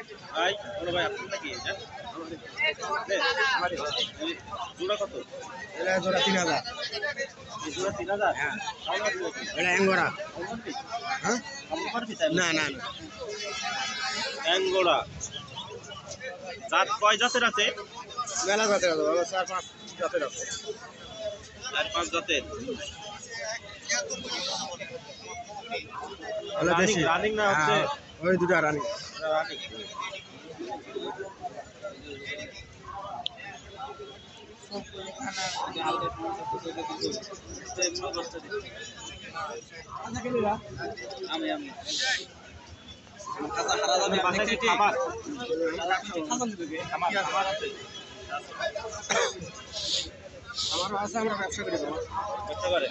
ভাই বড় ভাই আপনার নাকি জোড়া কত? এটা জোড়া 3000। জোড়া 3000? হ্যাঁ। এটা অ্যাঙ্গোরা। হ্যাঁ না না না অ্যাঙ্গোরা জাত কয় জাতের আছে? মেলা জাতের আছে বাবা, 4-5 জাতের আছে। 4-5 জাতের। রানিং না হচ্ছে? ওই দুটা রানিং। রানিং। খাবার আমারও আছে, আমরা ব্যবসা করি বাবা। করতে পারে।